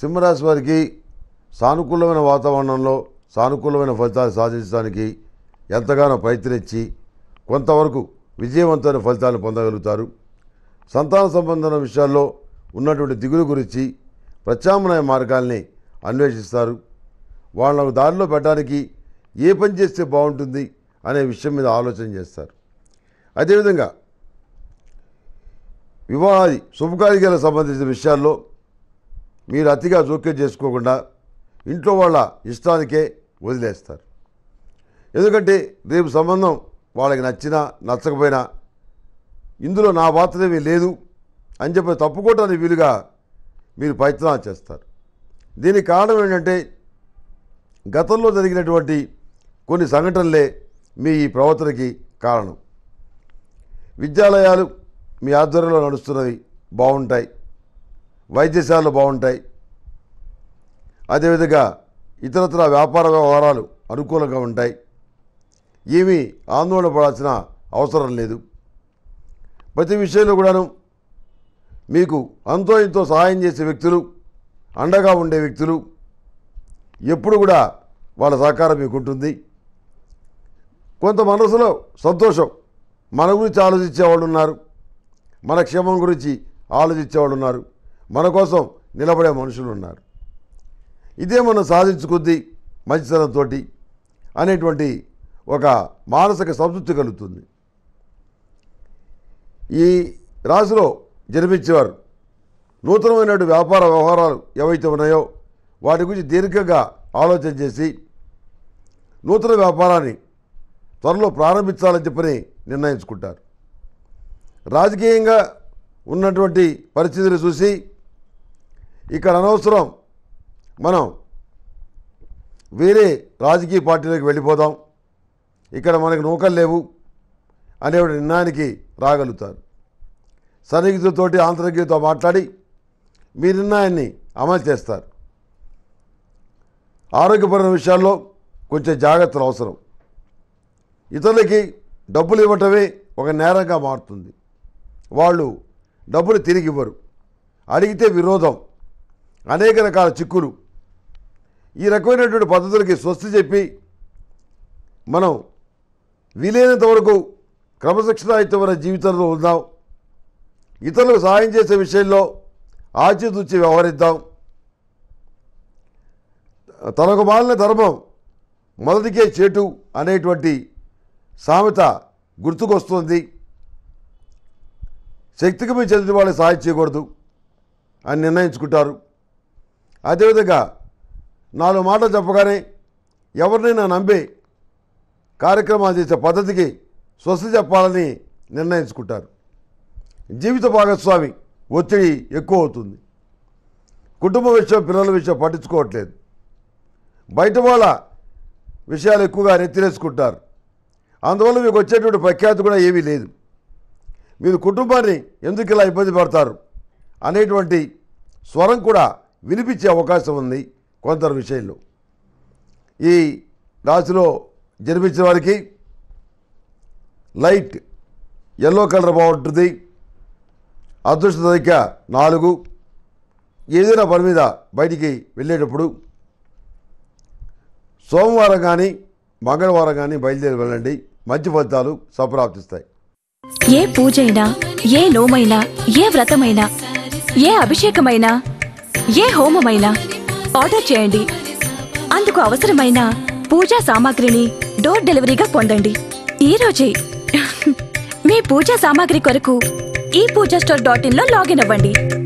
సింహరాశి వారికి సానుకూలమైన వాతావరణంలో సానుకూలమైన ఫలితాలు సాధించడానికి ఎంతగానో ప్రయత్నించి కొంతవరకు విజయవంతమైన ఫలితాలను పొందగలుగుతారు. సంతాన సంబంధమైన విషయాల్లో ఉన్నటువంటి దిగులు గురించి ప్రత్యామ్నాయ మార్గాల్ని అన్వేషిస్తారు. వాళ్ళకు దారిలో పెట్టడానికి ఏ పని చేస్తే బాగుంటుంది అనే విషయం మీద ఆలోచన చేస్తారు. అదేవిధంగా వివాహాది శుభకార్యాలకు సంబంధించిన విషయాల్లో మీరు అతిగా జోక్యం చేసుకోకుండా ఇంట్లో వాళ్ళ ఇష్టానికే వదిలేస్తారు. ఎందుకంటే రేపు సంబంధం వాళ్ళకి నచ్చినా నచ్చకపోయినా ఇందులో నా పాత్రమేమీ లేదు అని చెప్పి తప్పుకోవటానికి వీలుగా మీరు ప్రయత్నాలు చేస్తారు. దీనికి కారణం ఏంటంటే గతంలో జరిగినటువంటి కొన్ని సంఘటనలే మీ ఈ ప్రవర్తనకి కారణం. విద్యాలయాలు మీ ఆధ్వర్యంలో నడుస్తున్నవి బాగుంటాయి, వైద్యశాలలు బాగుంటాయి. అదేవిధంగా ఇతరత్ర వ్యాపార వ్యవహారాలు అనుకూలంగా ఉంటాయి. ఏమీ ఆందోళన పడాల్సిన అవసరం లేదు. ప్రతి విషయంలో కూడాను మీకు అంతో ఇంతో సహాయం చేసే వ్యక్తులు, అండగా ఉండే వ్యక్తులు ఎప్పుడు కూడా వాళ్ళ సహకారం మీకు ఉంటుంది. కొంత మనసులో సంతోషం, మన గురించి ఆలోచించేవాళ్ళు ఉన్నారు, మన క్షేమం గురించి ఆలోచించేవాళ్ళు ఉన్నారు, మన కోసం నిలబడే మనుషులు ఉన్నారు. ఇదే మనం సాధించుకుంది మంచితనంతో అనేటువంటి ఒక మానసిక సంతృప్తి కలుగుతుంది. ఈ రాశిలో జన్మించేవారు నూతనమైనటువంటి వ్యాపార వ్యవహారాలు ఏవైతే ఉన్నాయో వాటి గురించి దీర్ఘంగా ఆలోచన చేసి నూతన వ్యాపారాన్ని త్వరలో ప్రారంభించాలని చెప్పని నిర్ణయించుకుంటారు. రాజకీయంగా ఉన్నటువంటి పరిస్థితులు చూసి ఇక్కడ అనవసరం మనం వేరే రాజకీయ పార్టీలకు వెళ్ళిపోదాం, ఇక్కడ మనకు నూకలు లేవు అనే నిర్ణయానికి రాగలుగుతారు. సన్నిహితులతోటి ఆంతరికులతో మాట్లాడి మీ నిర్ణయాన్ని అమలు చేస్తారు. ఆరోగ్యపరమైన విషయాల్లో కొంచెం జాగ్రత్తలు అవసరం. ఇతరులకి డబ్బులు ఇవ్వటమే ఒక నేరంగా మారుతుంది. వాళ్ళు డబ్బులు తిరిగి ఇవ్వరు, అడిగితే విరోధం, అనేక రకాల చిక్కులు. ఈ రకమైనటువంటి పద్ధతులకి స్వస్తి చెప్పి మనం వీలైనంత వరకు క్రమశిక్షణాయుతమైన జీవితంలో ఉందాం. ఇతరులకు సహాయం చేసే విషయంలో ఆచితూచి వ్యవహరిద్దాం. తనకు మాలిన ధర్మం మొదటికే చేటు అనేటువంటి సామెత గుర్తుకొస్తుంది. శక్తికి మీ చెందిన వాళ్ళకి సహాయం చేయకూడదు అని నిర్ణయించుకుంటారు. అదేవిధంగా 4 మాటలు చెప్పగానే ఎవరినైనా నమ్మి కార్యక్రమాలు చేసే పద్ధతికి స్వస్తి చెప్పాలని నిర్ణయించుకుంటారు. జీవిత భాగస్వామి ఒత్తిడి ఎక్కువ అవుతుంది. కుటుంబ విషయం, పిల్లల విషయం పట్టించుకోవట్లేదు. బయట వాళ్ళ విషయాలు ఎక్కువగా నెత్తిరేసుకుంటారు. అందువల్ల మీకు వచ్చేటువంటి ప్రఖ్యాతి కూడా ఏమీ లేదు. మీరు కుటుంబాన్ని ఎందుకు ఇలా ఇబ్బంది పడతారు అనేటువంటి స్వరం కూడా వినిపించే అవకాశం ఉంది కొందరు విషయంలో. ఈ రాశిలో జన్మించిన వారికి లైట్ ఎల్లో కలర్ బాగుంటుంది. అదృష్ట సంఖ్య 4. ఏదైనా పని మీద బయటికి వెళ్ళేటప్పుడు సోమవారం కానీ మంగళవారం కానీ బయలుదేరి వెళ్ళండి. మంచి ఫలితాలు సంప్రాప్తిస్తాయి. ఏ పూజైనా, ఏ నోమైనా, ఏ వ్రతమైనా, ఏ అభిషేకమైనా, ఏ హోమమైనా ఆర్డర్ చేయండి. అందుకు అవసరమైన పూజా సామాగ్రిని డోర్ డెలివరీగా పొందండి. ఈ రోజే మీ పూజా సామాగ్రి కొరకు ePoojaStore.in లో లాగిన్ అవ్వండి.